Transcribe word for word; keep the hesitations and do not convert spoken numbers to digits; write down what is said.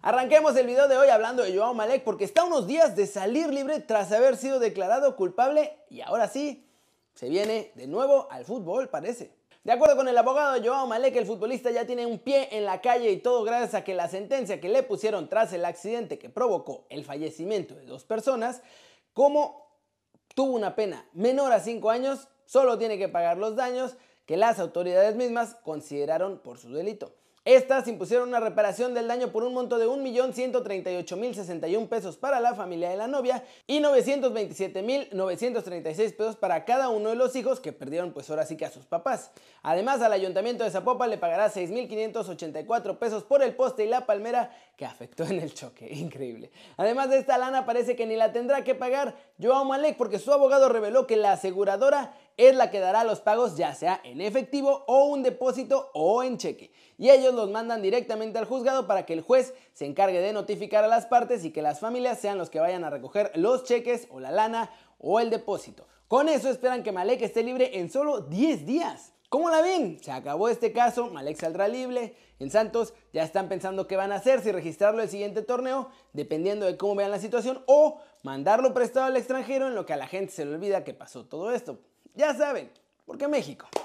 Arranquemos el video de hoy hablando de Joao Malek porque está a unos días de salir libre tras haber sido declarado culpable y ahora sí, se viene de nuevo al fútbol, parece. De acuerdo con el abogado Joao Malek, el futbolista ya tiene un pie en la calle y todo gracias a que la sentencia que le pusieron tras el accidente que provocó el fallecimiento de dos personas, como tuvo una pena menor a cinco años, solo tiene que pagar los daños que las autoridades mismas consideraron por su delito. Estas impusieron una reparación del daño por un monto de un millón ciento treinta y ocho mil sesenta y uno pesos para la familia de la novia y novecientos veintisiete mil novecientos treinta y seis pesos para cada uno de los hijos que perdieron pues ahora sí que a sus papás. Además, al ayuntamiento de Zapopan le pagará seis mil quinientos ochenta y cuatro pesos por el poste y la palmera que afectó en el choque. Increíble. Además de esta lana parece que ni la tendrá que pagar Joao Malek porque su abogado reveló que la aseguradora es la que dará los pagos ya sea en efectivo o un depósito o en cheque. Y ellos los mandan directamente al juzgado para que el juez se encargue de notificar a las partes y que las familias sean los que vayan a recoger los cheques o la lana o el depósito. Con eso esperan que Malek esté libre en solo diez días. ¿Cómo la ven? Se acabó este caso, Malek saldrá libre. En Santos ya están pensando qué van a hacer, si registrarlo el siguiente torneo, dependiendo de cómo vean la situación, o mandarlo prestado al extranjero en lo que a la gente se le olvida que pasó todo esto. Ya saben, porque México